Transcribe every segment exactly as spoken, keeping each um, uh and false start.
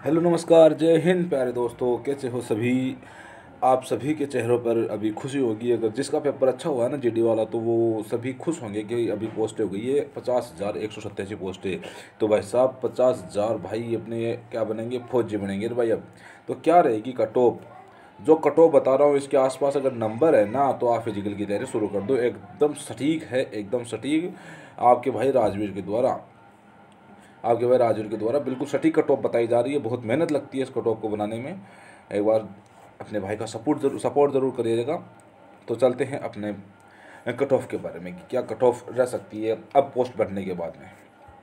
Hello नमस्कार, जय हिंद प्यारे दोस्तों। कैसे हो सभी? आप सभी के चेहरों पर अभी खुशी होगी। अगर जिसका पेपर अच्छा हुआ है ना जीडी वाला, तो वो सभी खुश होंगे कि अभी पोस्टें हो गई है पचास हज़ार एक सौ सत्तासी पोस्टें। तो भाई साहब पचास हज़ार भाई अपने क्या बनेंगे? फौजी बनेंगे रे भाई। अब तो क्या रहेगी कट ऑफ? जो कट ऑफ बता रहा हूँ इसके आसपास अगर नंबर है ना, तो आप फिजिकल की तैयारी शुरू कर दो। एकदम सटीक है, एकदम सटीक। आपके भाई राजवीर के द्वारा आपके भाई राजवीर के द्वारा बिल्कुल सटीक कट ऑफ बताई जा रही है। बहुत मेहनत लगती है इस कट ऑफ को बनाने में। एक बार अपने भाई का सपोर्ट जरूर सपोर्ट ज़रूर करिएगा। तो चलते हैं अपने कट ऑफ के बारे में कि क्या कट ऑफ रह सकती है अब पोस्ट बढ़ने के बाद में।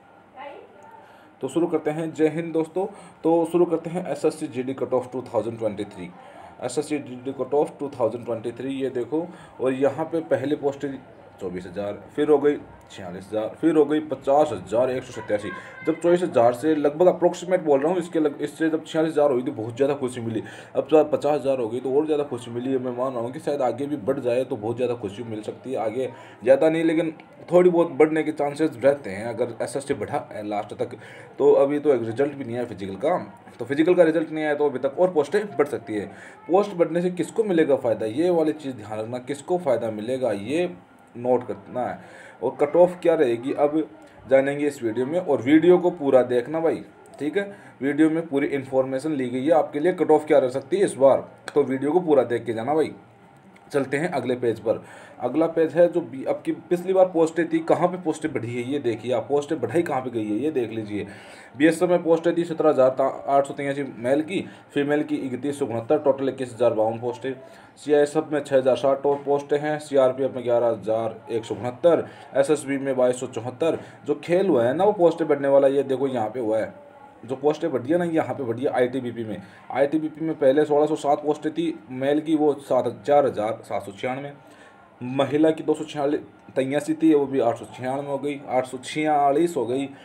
तो शुरू करते हैं। जय हिंद दोस्तों। तो शुरू करते हैं S S C G D cut off two thousand twenty three. S S C G D cut off two thousand twenty three ये देखो। और यहाँ पे पहली पोस्ट चौबीस हज़ार, फिर हो गई छियालीस हज़ार, फिर हो गई पचास हज़ार एक सौ सत्तासी। जब चौबीस हज़ार से लगभग अप्रोक्सीमेट बोल रहा हूँ, इसके लग इससे जब छियालीस हज़ार हुई तो बहुत ज़्यादा खुशी मिली। अब तो पचास हज़ार हो गई तो और ज़्यादा खुशी मिली है। मैं मान रहा हूँ कि शायद आगे भी बढ़ जाए तो बहुत ज़्यादा खुशी मिल सकती है। आगे ज़्यादा नहीं लेकिन थोड़ी बहुत बढ़ने के चांसेस रहते हैं अगर एस एस टी बढ़ा लास्ट तक। तो अभी तो एक रिजल्ट भी नहीं है फिजिकल का। तो फिजिकल का रिजल्ट नहीं आया तो अभी तक और पोस्टें बढ़ सकती है। पोस्ट बढ़ने से किसको मिलेगा फ़ायदा, ये वाली चीज़ ध्यान रखना। किसको फ़ायदा मिलेगा ये नोट करना है। और कट ऑफ क्या रहेगी अब जानेंगे इस वीडियो में। और वीडियो को पूरा देखना भाई, ठीक है। वीडियो में पूरी इन्फॉर्मेशन ली गई है आपके लिए कट ऑफ क्या रह सकती है इस बार। तो वीडियो को पूरा देख के जाना भाई। चलते हैं अगले पेज पर। अगला पेज है जो अब की पिछली बार पोस्टें थी, कहाँ पे पोस्टें बढ़ी है ये देखिए आप। पोस्टें बढ़ाई कहाँ पे गई है ये देख लीजिए। बीएसएफ में पोस्टें थी सत्रह हज़ार आठ सौ तिरासी मेल की, फीमेल की इकतीस सौ उनहत्तर, टोटल इक्कीस हज़ार बावन पोस्टें। सीआईएसएफ में छः हज़ार साठ पोस्टें हैं, सीआरपीएफ में ग्यारह हज़ार एक सौ उनहत्तर, एसएसबी में बाईस सौ चौहत्तर। जो खेल हुआ है ना वो पोस्टें बढ़ने वाला ये देखो यहाँ पे हुआ है। जो पोस्टें बढ़ी है ना यहाँ पे बढ़ी है आईटीबीपी में। आईटीबीपी में पहले सोलह सौ सात पोस्टें थी मेल की, वो सात चार हज़ार सात सौ छियानवे। महिला की दो सौ छियालीस तिरासी थी, वो भी आठ सौ छियानवे हो गई, आठ सौ छियालीस हो गई।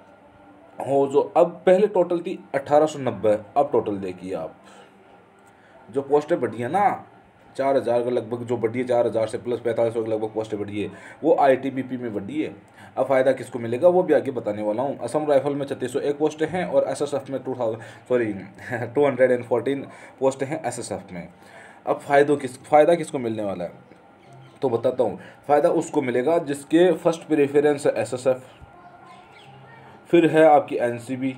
हो जो अब पहले टोटल थी अठारह सौ नब्बे। अब टोटल देखिए आप, जो पोस्टें बढ़ी है ना चार हज़ार के लगभग जो बढ़ी है, चार हज़ार से प्लस पैंतालीस सौ के लगभग पोस्टें बढ़ी है, वो आईटीबीपी में बढ़ी है। अब फ़ायदा किसको मिलेगा वो भी आगे बताने वाला हूँ। असम राइफल में छत्तीस सौ एक पोस्टें हैं और एसएसएफ में two thousand sorry two hundred and fourteen पोस्टें हैं एसएसएफ में। अब फ़ायदों किस फ़ायदा किसको मिलने वाला है तो बताता हूँ। फ़ायदा उसको मिलेगा जिसके फर्स्ट प्रेफरेंस है एसएसएफ, फिर है आपकी एनसीबी,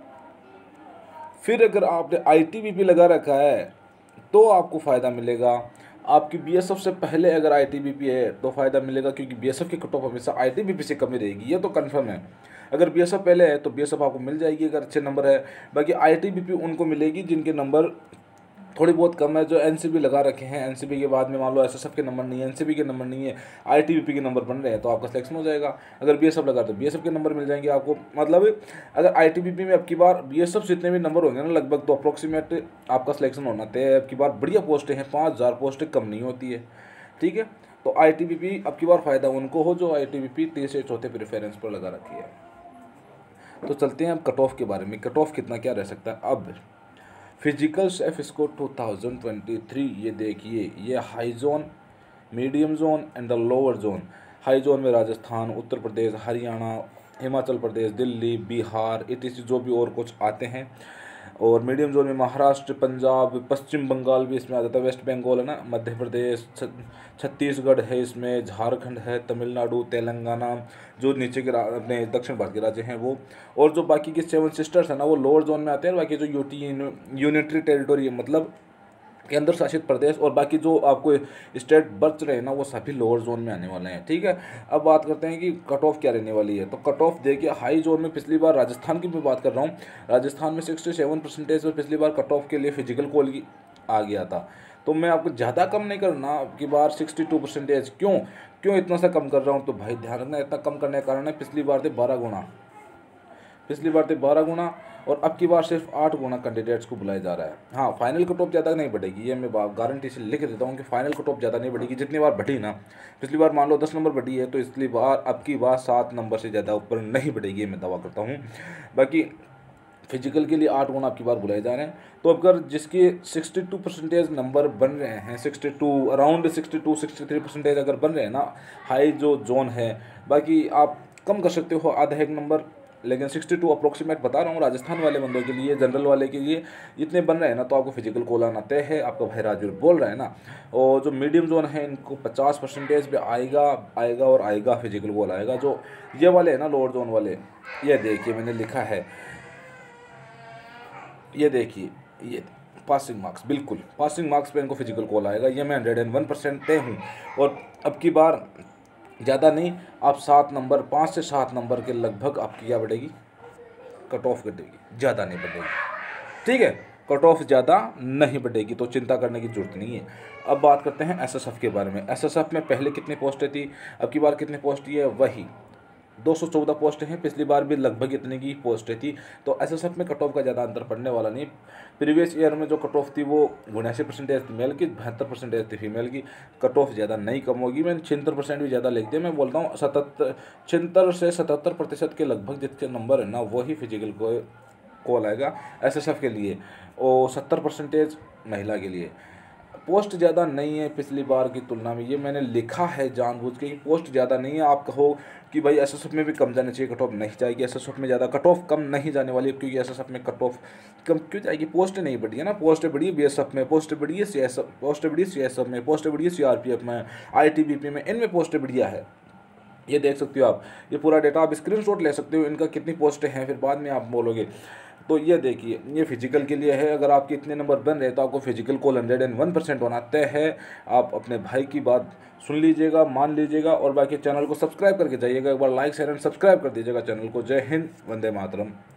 फिर अगर आपने आईटीबीपी लगा रखा है तो आपको फ़ायदा मिलेगा। आपकी बीएसएफ से पहले अगर आईटीबीपी है तो फ़ायदा मिलेगा, क्योंकि बीएसएफ की कट ऑफ हमेशा आईटीबीपी से कम ही रहेगी, ये तो कंफर्म है। अगर बीएसएफ पहले है तो बीएसएफ आपको मिल जाएगी अगर अच्छे नंबर है। बाकी आईटीबीपी उनको मिलेगी जिनके नंबर थोड़ी बहुत कम है, जो एनसीबी लगा रखे हैं। एनसीबी के बाद में मान लो एसएसएफ के नंबर नहीं है, एनसीबी के नंबर नहीं है, आईटीबीपी के नंबर बन रहे हैं, तो आपका सिलेक्शन हो जाएगा। अगर बीएसएफ लगा तो बीएसएफ के नंबर मिल जाएंगे आपको। मतलब अगर आईटीबीपी में अब की बार बीएसएफ जितने भी नंबर होंगे ना लगभग, तो अप्रोक्सीमेट आपका सिलेक्शन होना तय। अब की बार बढ़िया पोस्टें हैं, पाँच हज़ार पोस्टें कम नहीं होती है, ठीक है। तो आईटीबीपी अब की बार फ़ायदा उनको हो जो आईटीबीपी तीसरे चौथे प्रेफरेंस पर लगा रखी है। तो चलते हैं अब कट ऑफ के बारे में। कट ऑफ कितना क्या रह सकता है अब। Physical safe score two thousand twenty three ये देखिए, ये high zone, medium zone and the lower zone. High zone में राजस्थान, उत्तर प्रदेश, हरियाणा, हिमाचल प्रदेश, दिल्ली, बिहार इत्यादि जो भी और कुछ आते हैं। और मीडियम जोन में महाराष्ट्र, पंजाब, पश्चिम बंगाल भी इसमें आ जाता है, वेस्ट बंगाल है ना, मध्य प्रदेश, छत्तीसगढ़ है इसमें, झारखंड है, तमिलनाडु, तेलंगाना, जो नीचे के अपने दक्षिण भारत के राज्य हैं वो। और जो बाकी के सेवन सिस्टर्स हैं ना वो लोअर जोन में आते हैं। बाकी जो यूटी यूनिटरी टेरिटोरी मतलब केंद्र शासित प्रदेश और बाकी जो आपको स्टेट बच रहे हैं ना वो सभी लोअर जोन में आने वाले हैं, ठीक है। अब बात करते हैं कि कट ऑफ क्या रहने वाली है। तो कट ऑफ देखिए हाई जोन में पिछली बार राजस्थान की मैं बात कर रहा हूँ, राजस्थान में सिक्सटी सेवन परसेंटेज पर पिछली बार कट ऑफ के लिए फिजिकल कॉल की आ गया था। तो मैं आपको ज़्यादा कम नहीं करना कि बार सिक्सटी टू परसेंटेज। क्यों क्यों इतना सा कम कर रहा हूँ तो भाई ध्यान रखना, इतना कम करने का कारण है पिछली बार थे बारह गुना पिछली बार थे बारह गुना और अब की बार सिर्फ आठ गुना कैंडिडेट्स को बुलाया जा रहा है। हाँ फाइनल कट ऑफ ज़्यादा नहीं बढ़ेगी, ये मैं गारंटी से लिख देता हूँ कि फाइनल कट ऑफ ज़्यादा नहीं बढ़ेगी। जितनी बार बढ़ी ना, पिछली बार मान लो दस नंबर बढ़ी है तो इसलिए बार अब की बार सात नंबर से ज़्यादा ऊपर नहीं बढ़ेगी, मैं दावा करता हूँ। बाकी फिजिकल के लिए आठ गुना आपकी बार बुलाए जा रहे हैं। तो अगर जिसके सिक्सटी टू परसेंटेज नंबर बन रहे हैं, sixty two around sixty two sixty three percentage अगर बन रहे हैं ना, हाई जो जोन है, बाकी आप कम कर सकते हो आधा एक नंबर लेकिन सिक्सटी टू अप्रोक्सीमेट बता रहा हूँ राजस्थान वाले बंदों के लिए, जनरल वाले के लिए इतने बन रहे हैं ना, तो आपको फिजिकल कॉल आना तय है। आपका भाई राजवीर बोल रहा है ना। और जो मीडियम जोन है इनको पचास परसेंटेज पे आएगा आएगा और आएगा फिजिकल कॉल आएगा। जो ये वाले हैं ना लोअर जोन वाले, ये देखिए मैंने लिखा है, ये देखिए ये पासिंग मार्क्स, बिल्कुल पासिंग मार्क्स पे इनको फिजिकल कॉल आएगा। ये मैं हंड्रेड एंड वन परसेंट तय हूँ। और अब की बार ज़्यादा नहीं, आप सात नंबर पाँच से सात नंबर के लगभग आपकी क्या बढ़ेगी, कट ऑफ घटेगी, ज़्यादा नहीं बढ़ेगी। ठीक है, कट ऑफ ज़्यादा नहीं बढ़ेगी, तो चिंता करने की जरूरत नहीं है। अब बात करते हैं एसएसएफ के बारे में। एसएसएफ में पहले कितनी पोस्टें थी, अब की बार कितनी पोस्ट है, वही दो सौ चौदह पोस्टें हैं। पिछली बार भी लगभग इतनी की पोस्टें थी, तो एसएसएफ में कट ऑफ का ज़्यादा अंतर पड़ने वाला नहीं। प्रीवियस ईयर में जो कट ऑफ थी वो उनासी परसेंटेज थी मेल की, बहत्तर परसेंटेज थी फीमेल की। कट ऑफ ज़्यादा नहीं कम होगी, मैंने छिहत्तर परसेंट भी ज़्यादा लिख दिया। मैं बोलता हूँ सतहत्तर छिहत्तर से सतहत्तर प्रतिशत के लगभग जितने नंबर है ना, वही फिजिकल को कॉल आएगा एसएसएफ के लिए, और सत्तर परसेंटेज महिला के लिए। पोस्ट ज़्यादा नहीं है पिछली बार की तुलना में, ये मैंने लिखा है जानबूझ के, पोस्ट ज़्यादा नहीं है। आप कहो कि भाई एसएसएफ में भी कम जाने चाहिए, कट ऑफ नहीं जाएगी एसएसएफ में ज़्यादा, कट ऑफ कम नहीं जाने वाली है, क्योंकि एसएसएफ में कट ऑफ कम क्यों जाएगी, पोस्ट नहीं बढ़ी है ना। पोस्ट बढ़ी है बीएसएफ में, पोस्ट बढ़ी है सीएसएफ, पोस्ट बढ़ी है सीएसएफ में, पोस्ट बढ़ी है सीआरपीएफ में, आईटीबीपी में, इनमें पोस्ट बढ़िया है। ये देख सकते हो आप, ये पूरा डेटा आप स्क्रीनशॉट ले सकते हो, इनका कितनी पोस्टें हैं, फिर बाद में आप बोलोगे। तो ये देखिए, ये फिजिकल के लिए है। अगर आपके इतने नंबर बन रहे तो आपको physical call hundred and one percent होना तय है। आप अपने भाई की बात सुन लीजिएगा, मान लीजिएगा, और बाकी चैनल को सब्सक्राइब करके जाइएगा। एक बार लाइक शेयर एंड सब्सक्राइब कर दीजिएगा चैनल को। जय हिंद, वंदे मातरम।